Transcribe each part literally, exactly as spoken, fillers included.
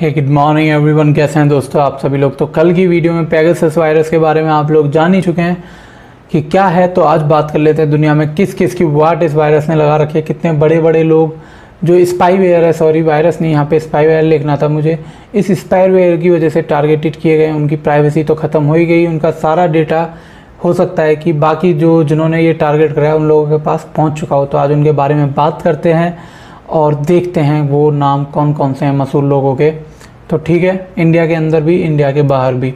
हे good morning everyone, कैसे हैं दोस्तों आप सभी लोग। तो कल की वीडियो में पेगासस वायरस के बारे में आप लोग जान ही चुके हैं कि क्या है। तो आज बात कर लेते हैं दुनिया में किस किस की वाट इस वायरस ने लगा रखी है, कितने बड़े बड़े लोग जो स्पाईवेयर है, सॉरी वायरस नहीं, यहाँ पे स्पाईवेयर लिखना था मुझे, इस स्पाईवेयर की वजह से टारगेटेड किए गए। उनकी प्राइवेसी तो ख़त्म हो ही गई, उनका सारा डेटा हो सकता है कि बाकी जो जिन्होंने ये टारगेट कराया उन लोगों के पास पहुँच चुका हो। तो आज उनके बारे में बात करते हैं और देखते हैं वो नाम कौन कौन से हैं मशहूर लोगों के। तो ठीक है, इंडिया के अंदर भी, इंडिया के बाहर भी।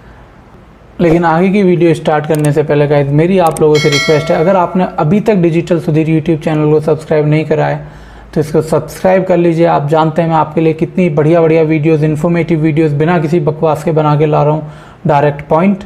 लेकिन आगे की वीडियो स्टार्ट करने से पहले गाइस मेरी आप लोगों से रिक्वेस्ट है, अगर आपने अभी तक डिजिटल सुधीर यूट्यूब चैनल को सब्सक्राइब नहीं करा है तो इसको सब्सक्राइब कर लीजिए। आप जानते हैं मैं आपके लिए कितनी बढ़िया बढ़िया वीडियोस, इन्फॉर्मेटिव वीडियोस बिना किसी बकवास के बना के ला रहा हूँ, डायरेक्ट पॉइंट,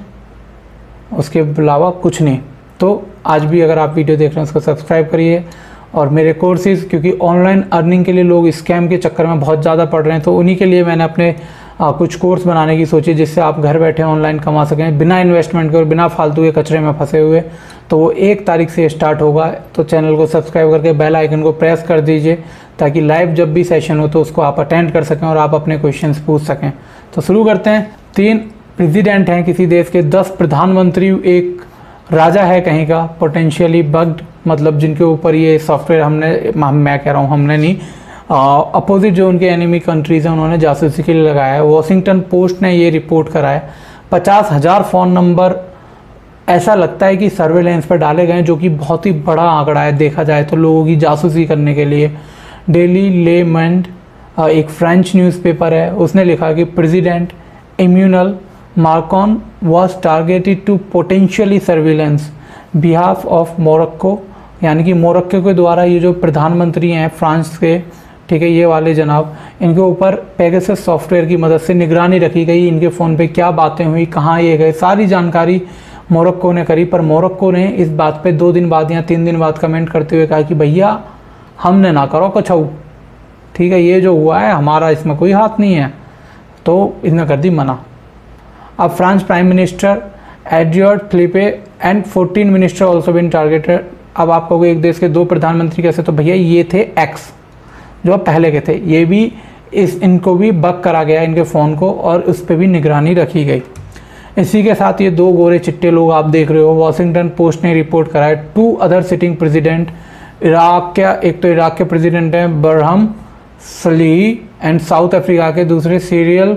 उसके अलावा कुछ नहीं। तो आज भी अगर आप वीडियो देख रहे हैं उसको सब्सक्राइब करिए। और मेरे कोर्सेज़, क्योंकि ऑनलाइन अर्निंग के लिए लोग स्कैम के चक्कर में बहुत ज़्यादा पड़ रहे हैं, तो उन्हीं के लिए मैंने अपने आ, कुछ कोर्स बनाने की सोची जिससे आप घर बैठे ऑनलाइन कमा सकें बिना इन्वेस्टमेंट के और बिना फालतू के कचरे में फंसे हुए। तो वो एक तारीख से स्टार्ट होगा। तो चैनल को सब्सक्राइब करके बेल आइकन को प्रेस कर दीजिए ताकि लाइव जब भी सेशन हो तो उसको आप अटेंड कर सकें और आप अपने क्वेश्चंस पूछ सकें। तो शुरू करते हैं। तीन प्रेसिडेंट हैं किसी देश के, दस प्रधानमंत्री, एक राजा है कहीं का, पोटेंशियली बग्ड, मतलब जिनके ऊपर ये सॉफ्टवेयर हमने हम मैं कह रहा हूँ हमने नहीं, अपोजिट जो उनके एनिमी कंट्रीज़ हैं उन्होंने जासूसी के लिए लगाया है। वॉशिंगटन पोस्ट ने ये रिपोर्ट करा है। पचास हज़ार फ़ोन नंबर ऐसा लगता है कि सर्वेलेंस पर डाले गए हैं, जो कि बहुत ही बड़ा आंकड़ा है देखा जाए तो लोगों की जासूसी करने के लिए। डेली ले मंड एक फ्रेंच न्यूज़पेपर है, उसने लिखा कि president Emmanuel Macron was targeted to potentially surveillance behalf of Morocco, यानी कि मोरक्को के द्वारा ये जो प्रधानमंत्री हैं फ्रांस के, ठीक है, ये वाले जनाब, इनके ऊपर पेगासस सॉफ्टवेयर की मदद से निगरानी रखी गई। इनके फ़ोन पे क्या बातें हुई, कहाँ ये गए, सारी जानकारी मोरक्को ने करी। पर मोरक्को ने इस बात पे दो दिन बाद या तीन दिन बाद कमेंट करते हुए कहा कि भैया हमने ना करो कुछ, ठीक है, ये जो हुआ है हमारा इसमें कोई हाथ नहीं है। तो इसने कर दी मना। अब France prime minister Edouard Philippe and fourteen minister also been targeted. अब आप कहोगे एक देश के दो प्रधानमंत्री कैसे, तो भैया ये थे एक्स जो पहले के थे, ये भी इस इनको भी बग करा गया इनके फ़ोन को और उस पर भी निगरानी रखी गई। इसी के साथ ये दो गोरे चिट्टे लोग आप देख रहे हो, वॉशिंगटन पोस्ट ने रिपोर्ट करा है। Two other sitting president, Iraq का एक तो इराक के प्रेसिडेंट हैं बरहम सलीही एंड साउथ अफ्रीका के दूसरे Cyril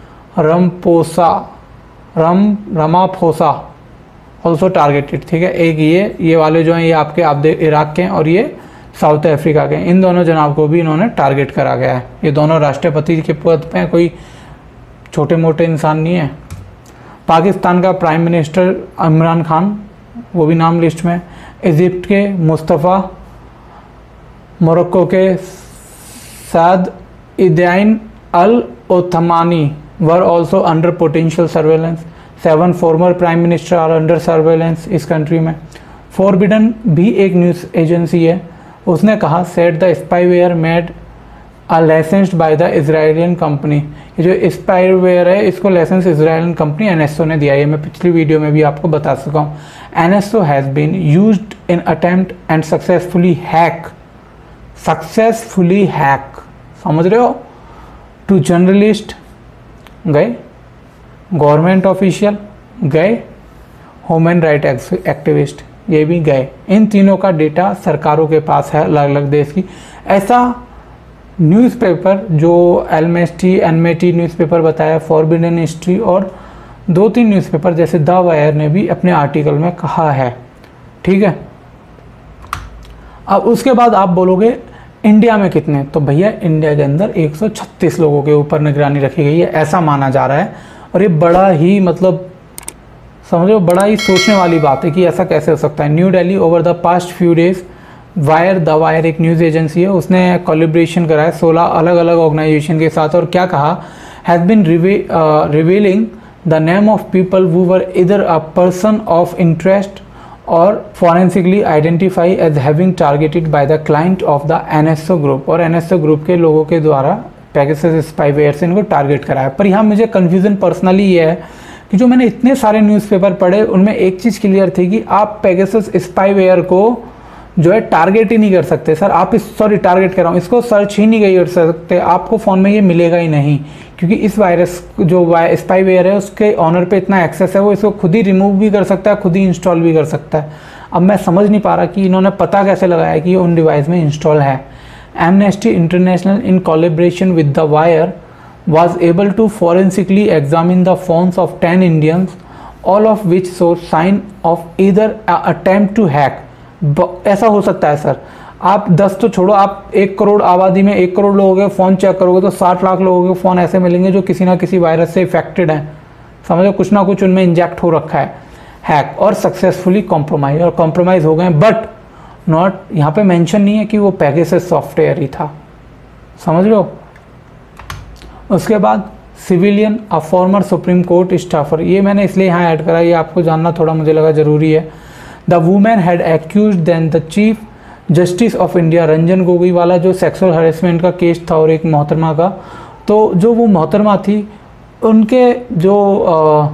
Ramaphosa Ram Ramaphosa also targeted, ठीक है। एक ये ये वाले जो हैं ये आपके आप दे इराक के हैं और ये साउथ अफ्रीका के, इन दोनों जनाब को भी इन्होंने टारगेट करा गया है। ये दोनों राष्ट्रपति के पद पे हैं, कोई छोटे मोटे इंसान नहीं है। पाकिस्तान का प्राइम मिनिस्टर इमरान खान, वो भी नाम लिस्ट में। इजिप्ट के मुस्तफ़ा, मोरक्को के Saad Eddine El Othmani were also under potential surveillance. Seven former prime minister are under surveillance इस कंट्री में। फॉरबिडन भी एक न्यूज़ एजेंसी है, उसने कहा set the spyware made a licensed by the Israelian company. ये जो स्पाईवेयर है इसको licence Israelian company N S O ने दिया है। ये मैं पिछली वीडियो में भी आपको बता सका हूँ। N S O has been used in attempt and successfully hack, successfully hack, समझ रहे हो, टू जर्नलिस्ट गए, गवर्नमेंट ऑफिशियल गए, ह्यूमन राइट एक्टिविस्ट ये भी गए। इन तीनों का डेटा सरकारों के पास है अलग अलग देश की। ऐसा न्यूज़पेपर जो एलमेस्टी एनमेटी न्यूज़पेपर बताया, फॉरबिडन हिस्ट्री और दो तीन न्यूज़पेपर जैसे द वायर ने भी अपने आर्टिकल में कहा है, ठीक है। अब उसके बाद आप बोलोगे इंडिया में कितने, तो भैया इंडिया के अंदर एक सौ छत्तीस लोगों के ऊपर निगरानी रखी गई है, ऐसा माना जा रहा है। और ये बड़ा ही मतलब समझो बड़ा ही सोचने वाली बात है कि ऐसा कैसे हो सकता है। New Delhi over the past few days, Wire the Wire एक न्यूज़ एजेंसी है, उसने कोलैबोरेशन करा है सोलह अलग अलग ऑर्गेनाइजेशन के साथ और क्या कहा, has been revealing the name of people who were either a person of interest और forensically identify as having targeted by the client of the N S O group. और एन एस ओ ग्रुप के लोगों के द्वारा Pegasus spyware से इनको target कराया। पर यहाँ मुझे कन्फ्यूज़न पर्सनली ये है कि जो मैंने इतने सारे न्यूज़पेपर पढ़े उनमें एक चीज़ क्लियर थी कि आप पेगासस स्पाईवेयर को जो है टारगेट ही नहीं कर सकते सर। आप इस सॉरी टारगेट कर रहा हूँ, इसको सर्च ही नहीं कर सकते, आपको फ़ोन में ये मिलेगा ही नहीं, क्योंकि इस वायरस जो स्पाईवेयर है उसके ऑनर पे इतना एक्सेस है, वो इसको खुद ही रिमूव भी कर सकता है, खुद ही इंस्टॉल भी कर सकता है। अब मैं समझ नहीं पा रहा कि इन्होंने पता कैसे लगाया कि ये उन डिवाइस में इंस्टॉल है। Amnesty International in collaboration with the Wire was able to forensically examine the phones of ten Indians, all of which show sign of either a attempt to hack। ऐसा हो सकता है सर, आप दस तो छोड़ो, आप एक करोड़ आबादी में एक करोड़ लोगों के फ़ोन चेक करोगे तो साठ लाख लोगों के फ़ोन ऐसे मिलेंगे जो किसी ना किसी वायरस से इफेक्टेड हैं, समझो कुछ ना कुछ उनमें इंजेक्ट हो रखा है, हैक और सक्सेसफुली कॉम्प्रोमाइज और कॉम्प्रोमाइज़ हो गए। बट नॉट, यहाँ पे मेंशन नहीं है कि वो पेगासस सॉफ्टवेयर ही था, समझ लो। उसके बाद civilian a former supreme court staffer, ये मैंने इसलिए यहाँ ऐड करा, ये आपको जानना थोड़ा मुझे लगा ज़रूरी है। The women had accuse then the chief justice of India, Ranjan Gogoi वाला जो सेक्सुअल हरेसमेंट का केस था और एक मोहतरमा का, तो जो वो मोहतरमा थी उनके जो आ,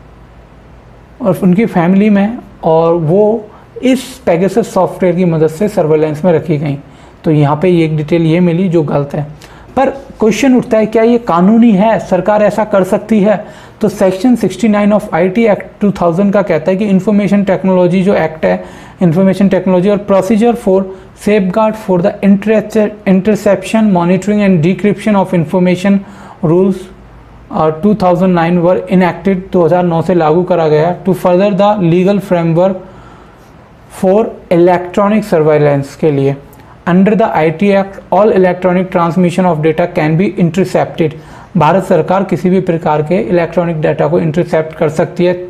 और उनकी फैमिली में, और वो इस पेगासस सॉफ्टवेयर की मदद से सर्वेलेंस में रखी गई। तो यहाँ पे एक डिटेल ये मिली जो गलत है। पर क्वेश्चन उठता है क्या ये कानूनी है, सरकार ऐसा कर सकती है? तो सेक्शन उनहत्तर ऑफ आईटी एक्ट दो हज़ार का कहता है कि इंफॉर्मेशन टेक्नोलॉजी जो एक्ट है, इंफॉर्मेशन टेक्नोलॉजी और procedure for safeguard for the interception monitoring and decryption of information rules two thousand nine were enacted, दो हज़ार नौ से लागू करा गया to further the legal framework for electronic surveillance के लिए। Under the I T act all electronic transmission of data can be intercepted, Bharat सरकार किसी भी प्रकार के इलेक्ट्रॉनिक डाटा को इंटरसेप्ट कर सकती है।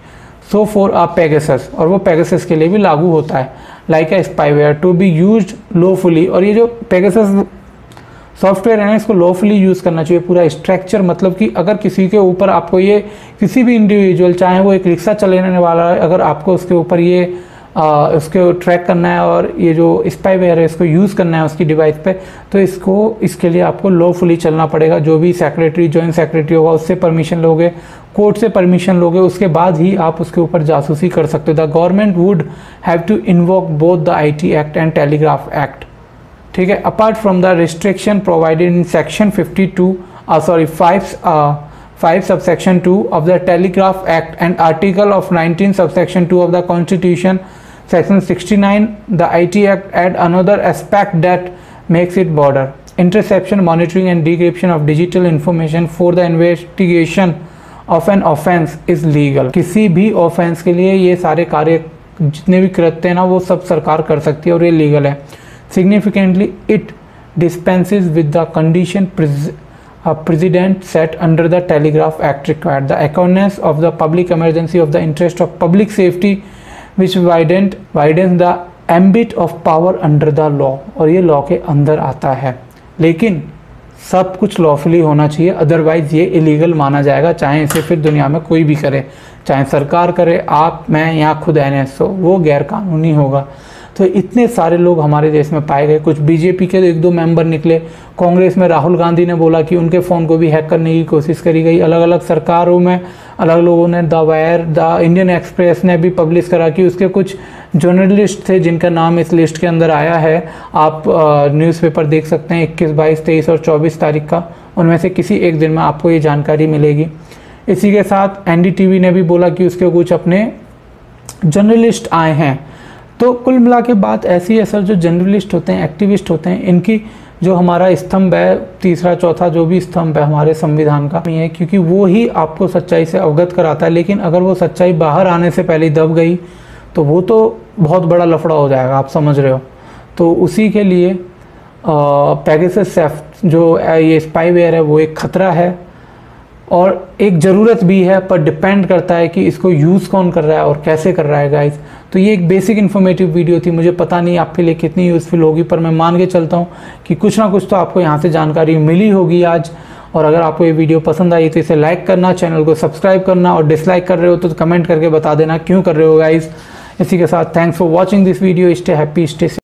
सो फॉर अ पेगासस, और वो पेगासस के लिए भी लागू होता है। Like a spyware to be used lawfully, और ये जो पेगासस सॉफ्टवेयर है ना, इसको लॉफुली यूज़ करना चाहिए पूरा स्ट्रक्चर, मतलब कि अगर किसी के ऊपर आपको ये, किसी भी इंडिविजुअल, चाहे वो एक रिक्शा चलाने वाला है, अगर आपको उसके ऊपर ये आ, उसको ट्रैक करना है और ये जो स्पाईवेयर है इसको यूज़ करना है उसकी डिवाइस पे, तो इसको इसके लिए आपको लॉफुली चलना पड़ेगा। जो भी सेक्रेटरी, जॉइंट सेक्रेटरी होगा उससे परमिशन लोगे, कोर्ट से परमिशन लोगे, उसके बाद ही आप उसके ऊपर जासूसी कर सकते हो। The government would have to invoke both the I T act and telegraph act, ठीक है। Apart from the restriction provided in section fifty two sorry five five subsection two of the telegraph act and article of nineteen subsection two of the constitution Section sixty-nine, the I T Act add another aspect that makes it broader. Interception, monitoring and decryption of digital information for the investigation of an offense is legal. किसी भी offense के लिए ये सारे कार्य जितने भी कृत्य हैं ना, वो सब सरकार कर सकती है और ये लीगल है। Significantly, it dispenses with the condition a president set under the Telegraph Act required. The awareness of the public emergency of the interest of public safety which widens widens the ambit of power under the law, और ये law के अंदर आता है। लेकिन सब कुछ lawfully होना चाहिए, अदरवाइज ये इलीगल माना जाएगा, चाहे इसे फिर दुनिया में कोई भी करे, चाहे सरकार करे, आप, मैं या खुद एन एस हो, वो गैर कानूनी होगा। तो इतने सारे लोग हमारे देश में पाए गए। कुछ बीजेपी के एक दो मेंबर निकले, कांग्रेस में राहुल गांधी ने बोला कि उनके फ़ोन को भी हैक करने की कोशिश करी गई। अलग अलग सरकारों में अलग लोगों ने, the wire, the Indian express ने भी पब्लिश करा कि उसके कुछ जर्नलिस्ट थे जिनका नाम इस लिस्ट के अंदर आया है। आप न्यूज़पेपर देख सकते हैं इक्कीस, बाईस, तेईस और चौबीस तारीख का, उनमें से किसी एक दिन में आपको ये जानकारी मिलेगी। इसी के साथ एन डी टी वी ने भी बोला कि उसके कुछ अपने जर्नलिस्ट आए हैं। तो कुल मिला के बात ऐसी है सर, जो जर्नलिस्ट होते हैं, एक्टिविस्ट होते हैं, इनकी जो हमारा स्तंभ है, तीसरा चौथा जो भी स्तंभ है हमारे संविधान का, ये है क्योंकि वो ही आपको सच्चाई से अवगत कराता है। लेकिन अगर वो सच्चाई बाहर आने से पहले दब गई तो वो तो बहुत बड़ा लफड़ा हो जाएगा, आप समझ रहे हो। तो उसी के लिए पेगासस सेफ्ट जो ये स्पाईवेयर है वो एक ख़तरा है और एक ज़रूरत भी है, पर डिपेंड करता है कि इसको यूज़ कौन कर रहा है और कैसे कर रहा है गाइस। तो ये एक बेसिक इन्फॉर्मेटिव वीडियो थी, मुझे पता नहीं आपके लिए कितनी यूज़फुल होगी, पर मैं मान के चलता हूँ कि कुछ ना कुछ तो आपको यहाँ से जानकारी मिली होगी आज। और अगर आपको ये वीडियो पसंद आई तो इसे लाइक करना, चैनल को सब्सक्राइब करना, और डिसलाइक कर रहे हो तो कमेंट करके बता देना क्यों कर रहे हो गाइस। इसी के साथ thanks for watching this video. Stay happy, stay